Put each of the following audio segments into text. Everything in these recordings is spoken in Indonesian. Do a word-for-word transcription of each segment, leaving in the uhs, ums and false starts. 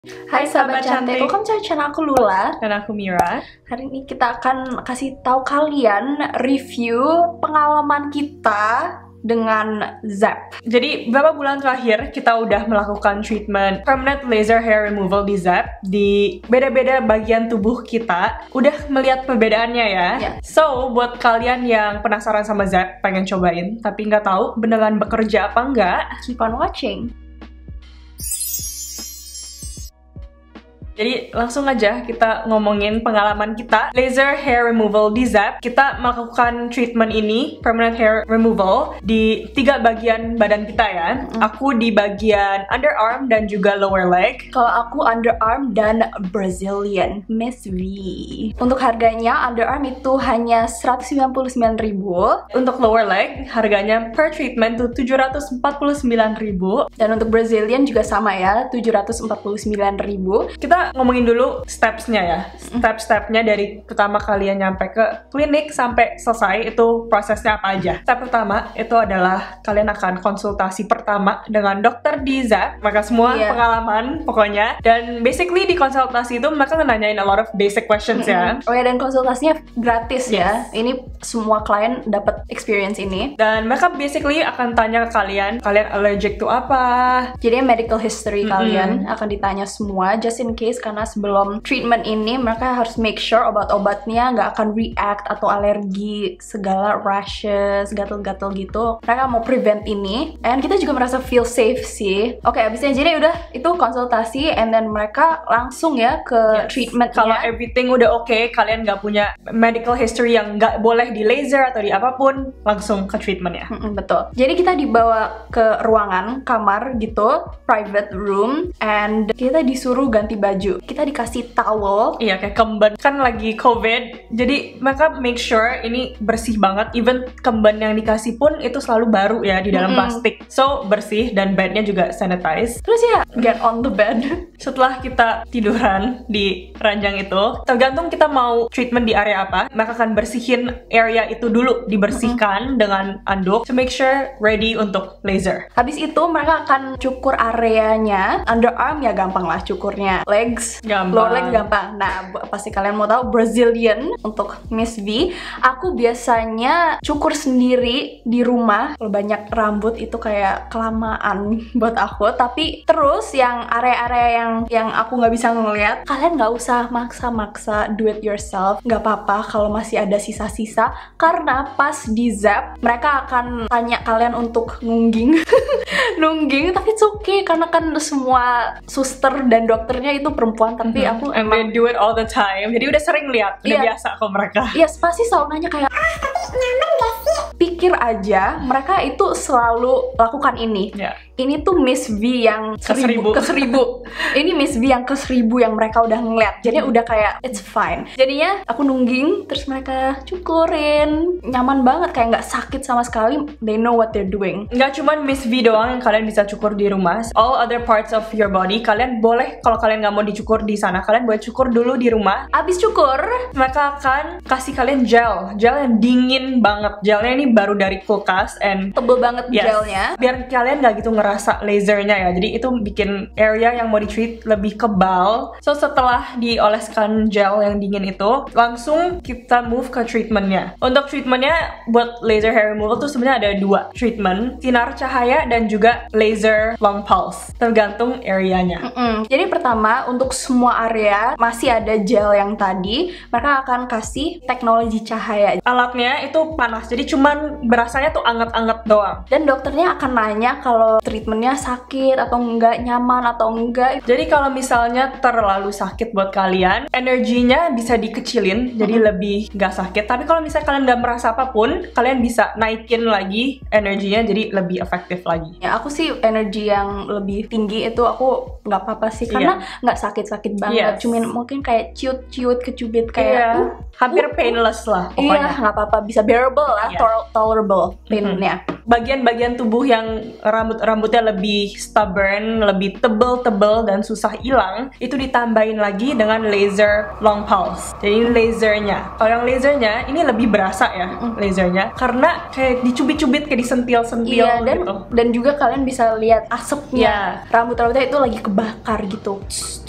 Hai sahabat cantik, welcome to channel aku Lula. Dan aku Mira. Hari ini kita akan kasih tahu kalian review pengalaman kita dengan Zap. Jadi beberapa bulan terakhir kita udah melakukan treatment permanent laser hair removal di Zap di beda-beda bagian tubuh kita. Udah melihat perbedaannya ya. Yeah. So buat kalian yang penasaran sama Zap, pengen cobain tapi nggak tahu beneran bekerja apa enggak, Keep on watching. Jadi langsung aja kita ngomongin pengalaman kita laser hair removal di Zap. Kita melakukan treatment ini, permanent hair removal, di tiga bagian badan kita ya. Mm. Aku di bagian underarm dan juga lower leg. Kalau aku underarm dan Brazilian Miss V. Untuk harganya underarm itu hanya seratus sembilan puluh sembilan ribu. Untuk lower leg harganya per treatment tuh tujuh ratus empat puluh sembilan ribu. Dan untuk Brazilian juga sama ya, tujuh ratus empat puluh sembilan ribu. Kita ngomongin dulu steps-nya ya. Step-stepnya dari pertama kalian nyampe ke klinik sampai selesai itu prosesnya apa aja. Step pertama itu adalah kalian akan konsultasi pertama dengan dokter di Zap. Maka semua yeah. pengalaman pokoknya. Dan basically di konsultasi itu mereka nanyain a lot of basic questions mm-hmm. ya. Oh ya, dan konsultasinya gratis yes. ya. Ini semua klien dapat experience ini. Dan mereka basically akan tanya ke kalian, kalian allergic to apa. Jadi medical history mm-hmm. kalian akan ditanya semua just in case, karena sebelum treatment ini mereka harus make sure obat-obatnya nggak akan react atau alergi, segala rashes, gatal-gatal gitu. Mereka mau prevent ini, and kita juga merasa feel safe sih. Oke, okay, abisnya jadi udah itu konsultasi, and then mereka langsung ya ke yes. treatment. Kalau everything udah oke, okay, kalian nggak punya medical history yang nggak boleh di laser atau di apapun, langsung ke treatment ya. Mm-mm, betul. Jadi kita dibawa ke ruangan kamar gitu, private room, and kita disuruh ganti baju. Kita dikasih towel. Iya, kayak kemben. Kan lagi COVID, jadi mereka make sure ini bersih banget. Even kemben yang dikasih pun itu selalu baru ya di dalam mm-hmm. plastik. So, bersih dan bednya juga sanitize. Terus ya, get on the bed. Setelah kita tiduran di ranjang itu, tergantung kita mau treatment di area apa, mereka akan bersihin area itu dulu, dibersihkan mm-hmm. dengan anduk to make sure ready untuk laser. Habis itu mereka akan cukur areanya. Underarm ya gampang lah cukurnya. Legs gampang. Lower leg gampang. Nah, pasti kalian mau tahu Brazilian untuk Miss V. Aku biasanya cukur sendiri di rumah. Kalau banyak rambut itu kayak kelamaan buat aku. Tapi terus yang area-area yang yang aku nggak bisa ngeliat, kalian nggak usah maksa-maksa do it yourself. Nggak apa-apa kalau masih ada sisa-sisa. Karena pas di Zap mereka akan tanya kalian untuk nungging, nungging. Tapi it's okay karena kan semua suster dan dokternya itu perempuan. Tapi Mm-hmm. aku and they do it all the time. Jadi udah sering lihat, udah yeah. biasa kok mereka. Iya, yes, pasti selalu nanya kayak, ah, tapi nyaman gak sih? Pikir aja, mereka itu selalu lakukan ini. Yeah. Ini tuh Miss V yang keseribu. keseribu. Ini Miss V yang keseribu yang mereka udah ngeliat. Jadi udah kayak it's fine. Jadinya aku nungging, terus mereka cukurin. Nyaman banget, kayak nggak sakit sama sekali. They know what they're doing. Nggak cuma Miss V doang yang kalian bisa cukur di rumah. All other parts of your body kalian boleh, kalau kalian nggak mau dicukur di sana, kalian boleh cukur dulu di rumah. Abis cukur, mereka akan kasih kalian gel, gel yang dingin banget. Gelnya ini baru dari kulkas and tebel banget yes. gelnya. Biar kalian nggak gitu ngerasa lasernya ya. Jadi itu bikin area yang mau di treat lebih kebal. So setelah dioleskan gel yang dingin itu, langsung kita move ke treatmentnya. Untuk treatmentnya buat laser hair removal tuh sebenarnya ada dua treatment, sinar cahaya dan juga laser long pulse. Tergantung areanya. Mm-mm. Jadi pertama untuk semua area masih ada gel yang tadi, mereka akan kasih teknologi cahaya. Alatnya itu panas, jadi cuman berasanya tuh anget-anget doang. Dan dokternya akan nanya kalau treatmentnya sakit atau enggak, nyaman atau enggak. Jadi kalau misalnya terlalu sakit buat kalian, energinya bisa dikecilin, jadi mm-hmm. lebih nggak sakit. Tapi kalau misalnya kalian nggak merasa apapun, kalian bisa naikin lagi energinya, jadi lebih efektif lagi. Ya aku sih energi yang lebih tinggi itu aku nggak apa-apa sih, karena nggak yeah. sakit-sakit banget. Yes. Cuman mungkin kayak ciut-ciut, kecubit kayak yeah. uh, hampir uh, painless lah pokoknya. Iya, nggak apa-apa, bisa bearable lah, yeah. tolerable painnya. Mm-hmm. bagian-bagian tubuh yang rambut-rambutnya lebih stubborn, lebih tebel-tebel dan susah hilang, itu ditambahin lagi dengan laser long pulse. Jadi ini lasernya. Kalau yang lasernya ini lebih berasa ya, lasernya, karena kayak dicubit-cubit, kayak disentil-sentil Iya, dan gitu. dan juga kalian bisa lihat asapnya. Iya. Rambut-rambutnya itu lagi kebakar gitu.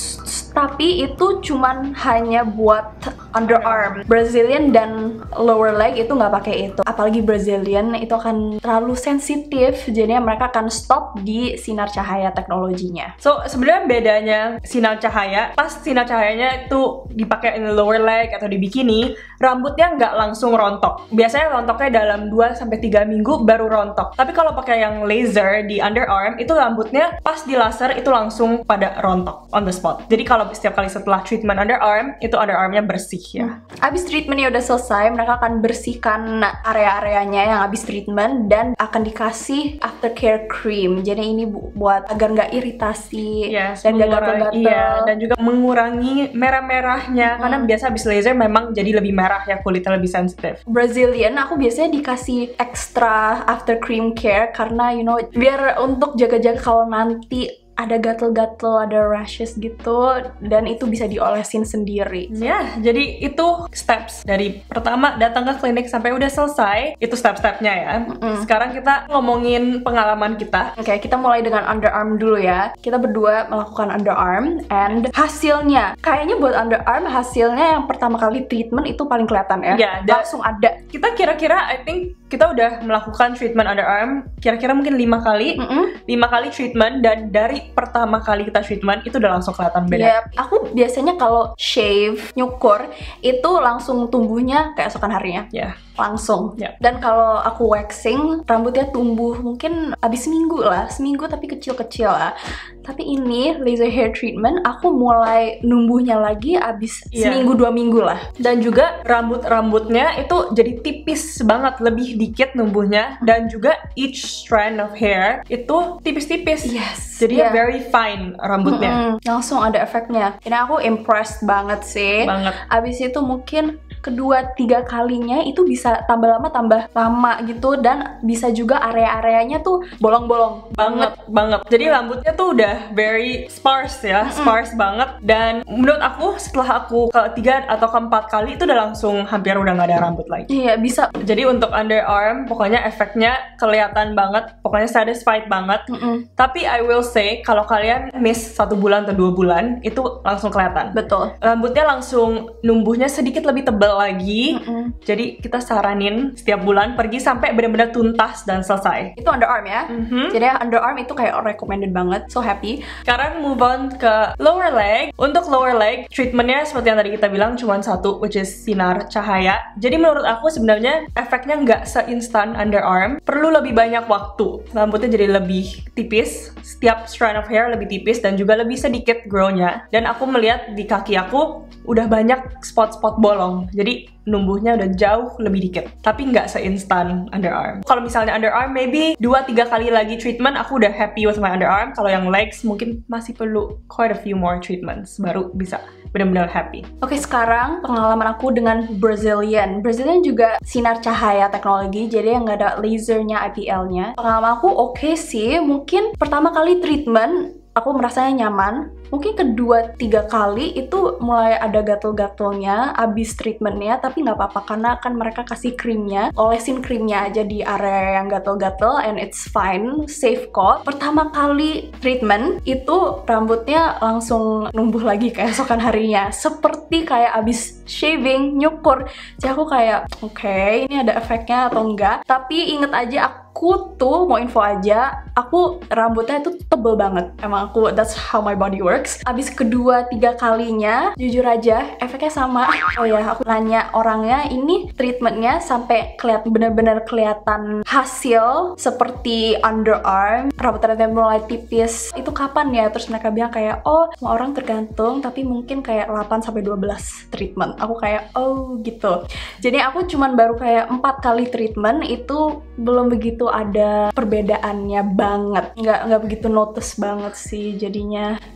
Tapi itu cuman hanya buat underarm. Brazilian dan lower leg itu nggak pakai itu. Apalagi Brazilian itu akan terlalu sensitif, jadinya mereka akan stop di sinar cahaya teknologinya. So sebenarnya bedanya sinar cahaya, pas sinar cahayanya itu dipakai in the lower leg atau di bikini, rambutnya nggak langsung rontok. Biasanya rontoknya dalam dua sampai tiga minggu baru rontok. Tapi kalau pakai yang laser di underarm, itu rambutnya pas di laser itu langsung pada rontok on the spot. Jadi kalau setiap kali setelah treatment underarm, itu underarmnya bersih ya. Abis treatmentnya udah selesai, mereka akan bersihkan area-areanya yang abis treatment dan akan dikasih aftercare cream. Jadi ini bu buat agar nggak iritasi Yes, dan nggak mengurangi- gatal-gatal. iya, dan juga mengurangi merah-merahnya, karena biasa abis laser memang jadi lebih merah ya, kulitnya lebih sensitif. Brazilian aku biasanya dikasih extra after cream care karena you know biar untuk jaga-jaga kalau nanti ada gatel-gatel, ada rashes gitu, dan itu bisa diolesin sendiri. Ya, jadi itu steps dari pertama datang ke klinik sampai udah selesai, itu step-stepnya ya. Sekarang kita ngomongin pengalaman kita. Oke, kita mulai dengan underarm dulu ya. Kita berdua melakukan underarm, and hasilnya, kayaknya buat underarm hasilnya yang pertama kali treatment itu paling kelihatan ya. Ya, da- langsung ada. Kita kira-kira, I think kita udah melakukan treatment underarm kira-kira mungkin lima kali, Mm-mm. lima kali treatment, dan dari pertama kali kita treatment itu udah langsung kelihatan beda. Yep. Aku biasanya kalau shave, nyukur, itu langsung tumbuhnya keesokan harinya. Ya. Langsung. Yep. Dan kalau aku waxing, rambutnya tumbuh mungkin abis seminggu lah, seminggu tapi kecil-kecil lah. Tapi ini laser hair treatment, aku mulai numbuhnya lagi abis Iya. seminggu dua minggu lah. Dan juga rambut-rambutnya itu jadi tipis banget, lebih dikit numbuhnya, dan juga each strand of hair itu tipis-tipis. Yes. Jadi Yeah. very fine rambutnya. Mm-mm. Langsung ada efeknya. Ini aku impressed banget sih. Banget. Abis itu mungkin kedua tiga kalinya itu bisa tambah lama tambah lama gitu, dan bisa juga area-areanya tuh bolong-bolong Banget, banget. Jadi rambutnya tuh udah very sparse ya, sparse banget. Dan menurut aku setelah aku ketiga atau keempat kali itu udah langsung hampir udah nggak ada rambut lagi. Iya, bisa. Jadi untuk underarm pokoknya efeknya kelihatan banget, pokoknya satisfied banget. Mm-mm. Tapi I will say kalau kalian miss satu bulan atau dua bulan itu langsung kelihatan. Betul. Rambutnya langsung numbuhnya sedikit lebih tebal lagi. Mm-mm. Jadi kita saranin setiap bulan pergi sampai benar-benar tuntas dan selesai. Itu underarm ya. Mhm. Jadi underarm itu kayak recommended banget. So happy. Sekarang move on ke lower leg. Untuk lower leg, treatmentnya seperti yang tadi kita bilang cuma satu, which is sinar cahaya. Jadi menurut aku sebenarnya efeknya nggak seinstan underarm. Perlu lebih banyak waktu. Rambutnya jadi lebih tipis, setiap strand of hair lebih tipis dan juga lebih sedikit grow-nya. Dan aku melihat di kaki aku udah banyak spot-spot bolong. Jadi numbuhnya udah jauh lebih dikit. Tapi nggak seinstan underarm. Kalau misalnya underarm, maybe dua tiga kali lagi treatment aku udah happy with my underarm. Kalau yang legs mungkin masih perlu quite a few more treatments baru bisa benar-benar happy. Oke, sekarang pengalaman aku dengan Brazilian. Brazilian juga sinar cahaya teknologi, jadi yang nggak ada lasernya, I P L-nya. Pengalaman aku oke sih. Mungkin pertama kali treatment aku merasanya nyaman. Mungkin kedua tiga kali itu mulai ada gatel-gatelnya abis treatmentnya, tapi nggak apa-apa karena kan mereka kasih krimnya, olesin krimnya aja di area yang gatel-gatel, and it's fine, safe kok. Pertama kali treatment itu rambutnya langsung numbuh lagi keesokan harinya, seperti kayak abis shaving, nyukur. Jadi aku kayak oke, okay, ini ada efeknya atau enggak, tapi inget aja aku Aku tuh mau info aja, aku rambutnya itu tebel banget. Emang aku, that's how my body works. Abis kedua tiga kalinya, jujur aja efeknya sama. Oh ya, aku nanya orangnya, ini treatmentnya sampai kelihatan bener-bener kelihatan hasil seperti underarm, rambut-rambutnya mulai tipis. Itu kapan ya? Terus mereka bilang kayak, oh semua orang tergantung, tapi mungkin kayak delapan sampai dua belas treatment. Aku kayak, oh gitu. Jadi aku cuman baru kayak empat kali treatment, itu belum begitu ada perbedaannya banget, nggak nggak begitu notice banget sih jadinya.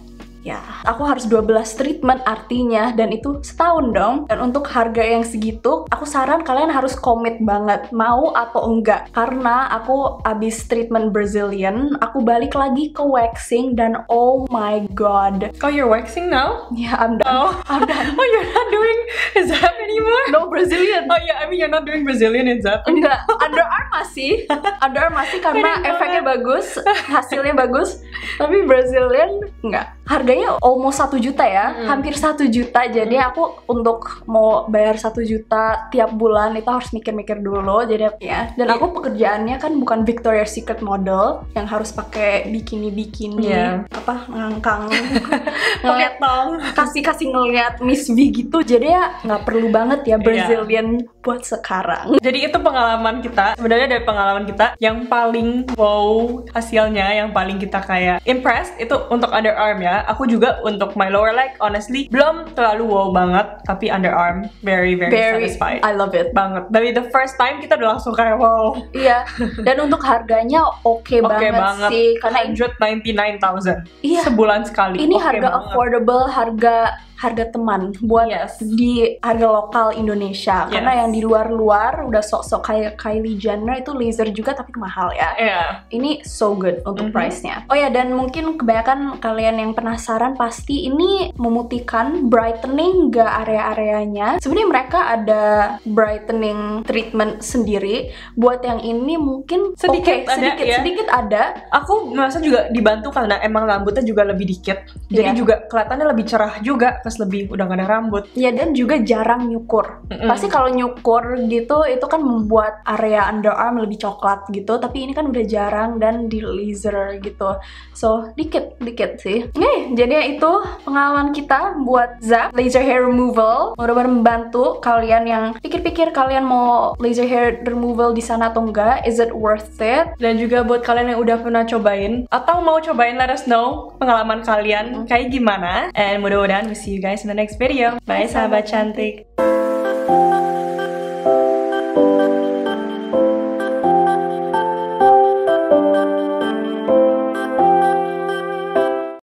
Ya, aku harus dua belas treatment artinya, dan itu setahun dong. Dan untuk harga yang segitu, aku saran kalian harus komit banget, mau atau enggak. Karena aku abis treatment Brazilian, aku balik lagi ke waxing dan oh my god. Oh, you're waxing now? Yeah, I'm done. Oh, I'm done. Oh, you're not doing Zap anymore? No, Brazilian. Oh yeah, I mean you're not doing Brazilian in Zap. Enggak, underarm masih. Underarm masih karena efeknya bagus, hasilnya bagus. Tapi Brazilian enggak. Harganya almost satu juta ya, hmm. hampir satu juta. Jadi hmm. aku untuk mau bayar satu juta tiap bulan itu harus mikir-mikir dulu. Jadi ya, dan aku pekerjaannya kan bukan Victoria's Secret model yang harus pakai bikini-bikini, yeah. apa ngangkang, ngeliat tong, kasih-kasih ngeliat Miss V gitu. Jadi ya nggak perlu banget ya Brazilian yeah. buat sekarang. Jadi itu pengalaman kita. Sebenarnya dari pengalaman kita yang paling wow hasilnya, yang paling kita kayak impressed itu untuk underarm ya. Aku juga untuk my lower leg honestly belum terlalu wow banget, tapi underarm very very, very satisfied. I love it banget. Dari the first time kita udah langsung kayak wow. Iya. Dan untuk harganya oke okay okay banget, banget sih karena one hundred ninety-nine thousand iya. sebulan sekali. Ini okay harga banget. affordable, harga harga teman buat yes. di harga lokal Indonesia. Yes. Karena yang di luar-luar udah sok-sok kayak Kylie Jenner itu laser juga tapi mahal ya. Yeah. Ini so good untuk mm-hmm. price-nya. Oh ya, dan mungkin kebanyakan kalian yang penasaran pasti ini memutihkan, brightening gak area-areanya. Sebenarnya mereka ada brightening treatment sendiri. Buat yang ini mungkin sedikit okay, ada sedikit, ya. sedikit ada. Aku merasa juga dibantu karena emang rambutnya juga lebih dikit. Jadi yeah. juga kelihatannya lebih cerah juga. Lebih udah gak ada rambut. Ya, dan juga jarang nyukur. Mm-mm. Pasti kalau nyukur gitu itu kan membuat area underarm lebih coklat gitu, tapi ini kan udah jarang dan di laser gitu. So, dikit-dikit sih. Nih, jadi itu pengalaman kita buat Zap laser hair removal. Mudah-mudahan membantu kalian yang pikir-pikir kalian mau laser hair removal di sana atau enggak. Is it worth it? Dan juga buat kalian yang udah pernah cobain atau mau cobain, let us know pengalaman kalian mm. kayak gimana. And mudah-mudahan we see you guys in the next video. Bye, sahabat cantik.